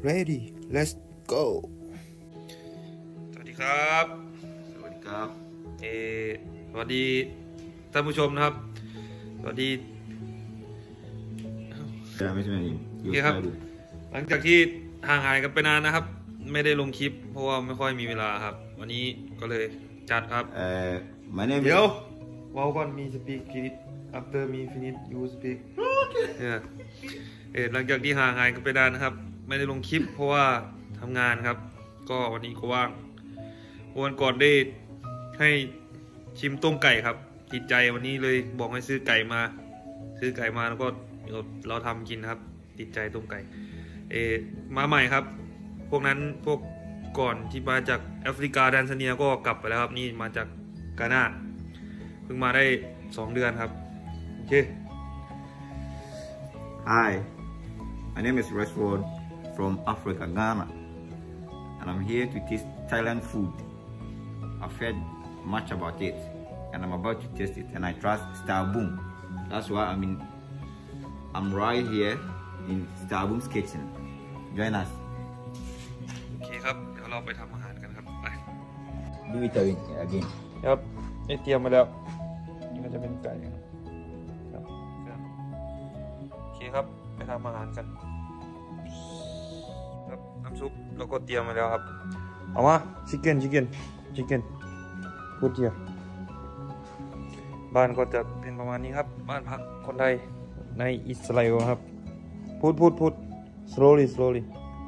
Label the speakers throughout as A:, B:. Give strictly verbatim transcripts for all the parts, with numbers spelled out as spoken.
A: ready let's go
B: สวัสดีครับ
C: สวัสดีครับ
B: เออสวัสดีท่านผู้ชมนะครับสวัสดี
C: ไม่ใช่ไหม
B: โอเคครับหลังจากที่ห่างหายกันไปนานนะครับไม่ได้ลงคลิปเพราะว่าไม่ค่อยมีเวลาครับวันนี้ก็เลยจัดครับ
C: เอ่อ my name
B: เดี๋ยวว้าวก่อนมี speak after me finish you speak เนี่ยเออหลังจากที่ห่างหายกันไปนานนะครับไม่ได้ลงคลิปเพราะว่าทำงานครับก็วันนี้ก็ว่างวันก่อนได้ให้ชิมต้มไก่ครับติดใจวันนี้เลยบอกให้ซื้อไก่มาซื้อไก่มาแล้วก็เราทำกินครับติดใจต้มไก่เออมาใหม่ครับพวกนั้นพวกก่อนที่มาจากแอฟริกาแดนซาเนียก็กลับไปแล้วครับนี่มาจากกานาเพิ่งมาได้สองเดือนครับโอเค
C: Hi my name is Rashford from Africa Ghana and I'm here to taste Thailand food I've heard much about it and I'm about to taste it and I trust Star Boom that's why I mean I'm right here in Star Boom's kitchen join us
B: โอเคครับเดี๋ยวเราไปทำอาหารกันครับไป
C: Do it again
B: ครับไอเตรียมมาแล้วนี่ก็จะเป็นไก่ครับโอเคครับไปทำอาหารกันครับน้ำซุปเราก็เตรียมมาแล้วครับเอามาชิคเก้นชิคเก้นชิคเก้นพูดเดียวบ้านก็จะเป็นประมาณนี้ครับบ้านพักคนไทยในอิสราเอลครับพูดพูดพูด slowly slowly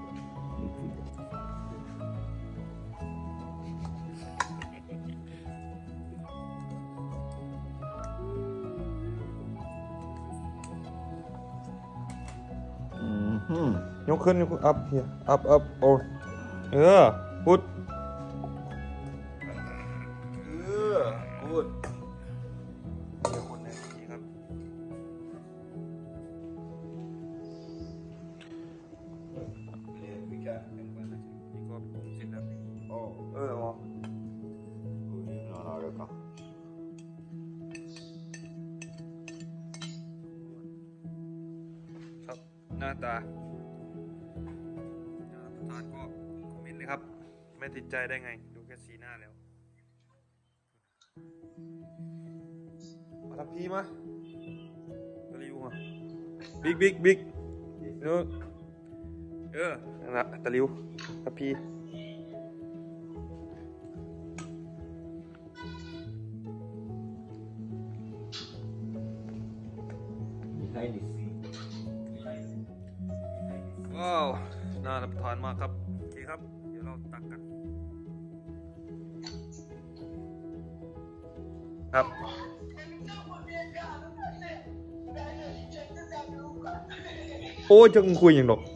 B: ยกขึ้นยกขึ้น up here up up โอ้เออพูดเออพูดเดี๋ยวคนไหนดีครับนี่ก็ปรุงเสร็จแล้วโอ้เอออ๋อครับหน้าตาทานก็คอมเมนต์เลยครับไม่ติดใจได้ไงดูแค่สีหน้าแล้วมาทับพีมาตะลิวมาบิ๊กบิ๊กบิ๊กเออเออนั่นแหละตะลิวทับพีว้าวน่ารับประทานมากครับโอเคครับเดี๋ยวเราตักกันครับโอ้ยจะคุยอย่างดอก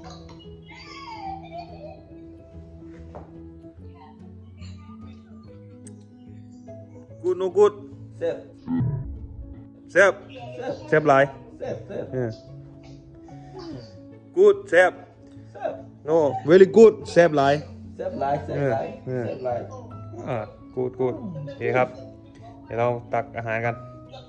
B: กูดโนกูดเซฟเซฟเซฟไรเซฟเซฟกูดเซฟno very good แซ่บหลาย
C: แซ่บหลายแซ่บหลายแซ่บหลาย
B: อ่า good good โอเคครับเดี๋ยวเราตักอาหารกัน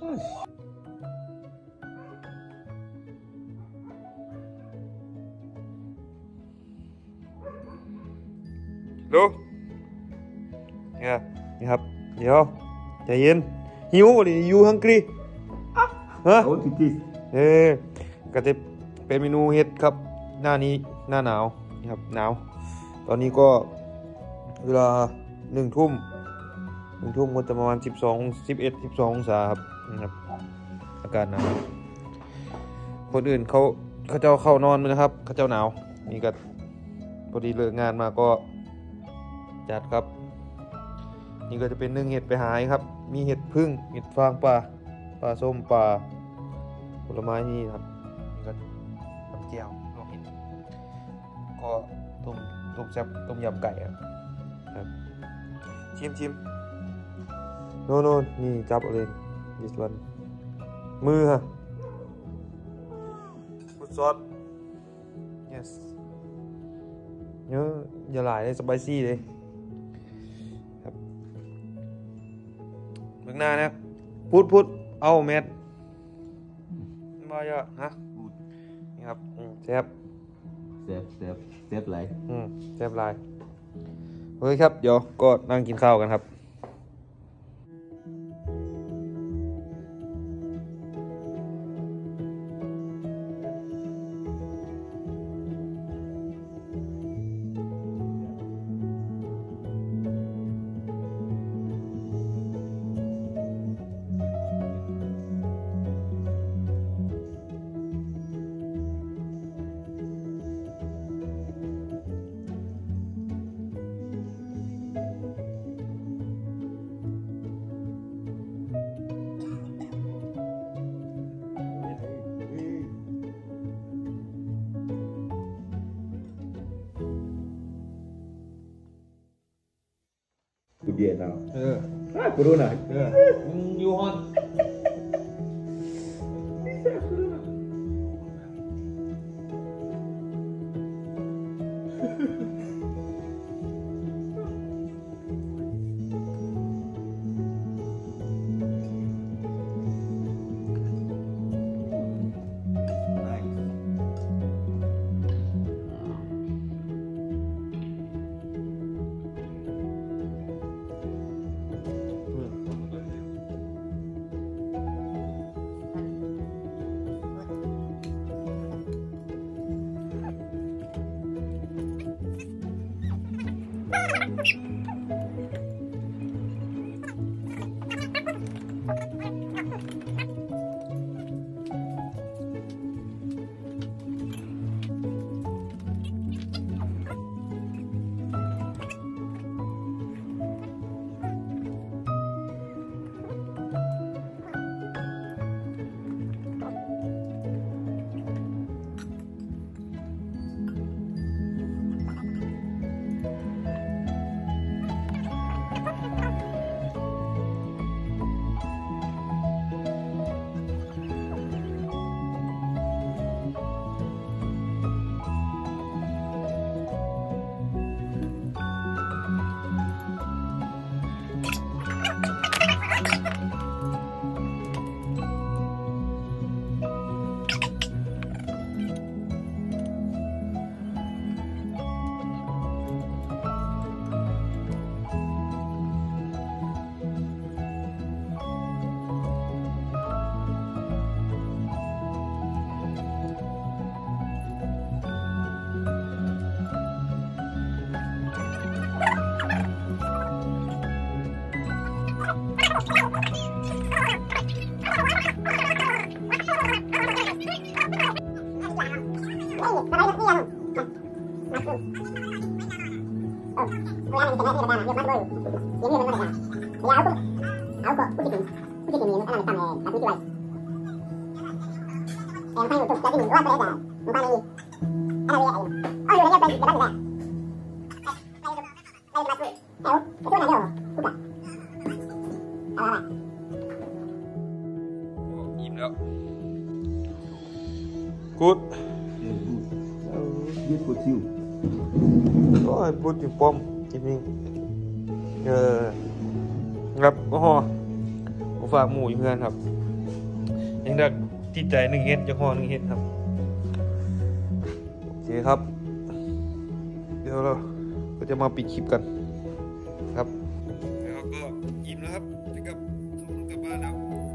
B: ดูนี่ครับนี่ครับเดี๋ยวใจเย็นหิวหรืออยู่ฮังกี้ฮะเอ๊ะก็จะเป็นเมนูเฮ็ดครับหน้านี้หน้าหนาวนี่ครับหนาวตอนนี้ก็เวลาหนึ่งทุ่มหนึ่งทุ่มก็จะประมาณสิบสองสิบเอ็ดสิบสององศาครับนะครับอากาศหนาวคนอื่นเขาเขาเจ้าเข้านอนนะครับเขาเจ้าหนาวนี่ก็พอดีเลิกงานมาก็จัดครับนี่ก็จะเป็นนึ่งเห็ดไปหายครับมีเห็ดพึ่งเห็ดฟางปลาปลาส้มปลาผลไม้นี่ครับนี่ก็น้ำเจียวก็ต้มต้มแซ่บต้มยำไก่ครับชิมชิมโน่นโน่นนี่จับเอาเลยดิสวันมือฮะฟุตซอส yes เนื้ออย่าหลายเลยสไปซี่เลยครับเบื้องหน้านะพูดพูดเอาแมทมาเยอะฮะนี่ครับแซ่บ
C: เซฟเซฟเซฟไร
B: อืมเซฟไลน์โอเคครับเดี๋ยวก็นั่งกินข้าวกันครับ
C: กูเดียนเอา
B: เออ
C: กูรู้หน่อย
B: เออมึงอยู่ห้องอิ่มแล้วกูด
C: ยืดกูชิว
B: ก็ให้พูดถึงป้อมจริงๆเออครับก็ห่อผมฝากหมูอยู่เพื่อนครับยังได้ติดใจหนึ่งเฮ็ดจะห่อหนึ่งเฮ็ดครับโอเคครับเดี๋ยวเราก็จะมาปิดคลิปกันครับแล้วก็อิ่มแล้วครับจะกลับส่งกลับบ้านแล้ว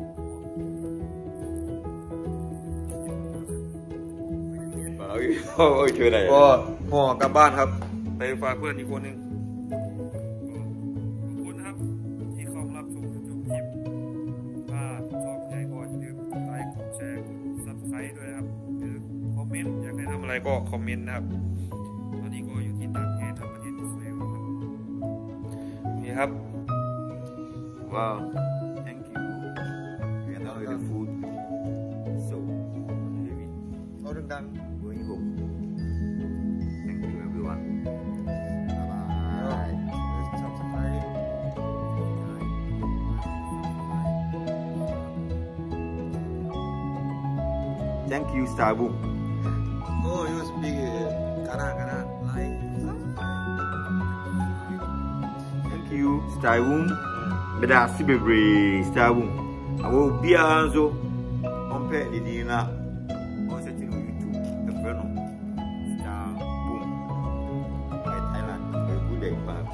C: โอ้ยช่วยอะไร
B: ก็ห่อกลับบ้านครับไปฝากเพื่อนอีกคนหนึ่งขอบคุณครับที่เข้ารับชมจนจบคลิปถ้าชอบใจก็อย่าลืมกดไลค์กดแชร์กดซับสไครต์ด้วยนะครับหรือคอมเมนต์อยากให้ทำอะไรก็คอมเมนต์นะครับตอนนี้ก็อยู่ที่ต่างประเทศครับประเทศอิสราเอลครับนี่ครับ
C: ว้าว thank you we are now with the food so heavy
B: เอาดังๆ
C: going home thank you everyone bye bye
B: subscribe
C: thank you Starboom
B: oh you speak Kana Kana like
C: thank you Starboom beda si bebre Starboom awo bia nso on pe ni na on se ti no YouTube the friend Star Okay, bye.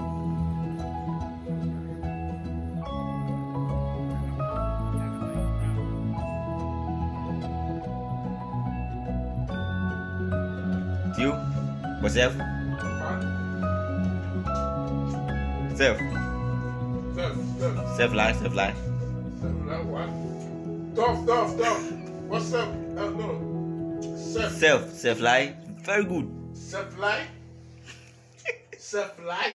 C: You, what's up? Self.
D: Self, self.
C: Self life, self life.
D: Self, like what? Tough, tough, tough. What's self? Uh, no. Self.
C: Self, self life. Very good.
D: Self life. Self life.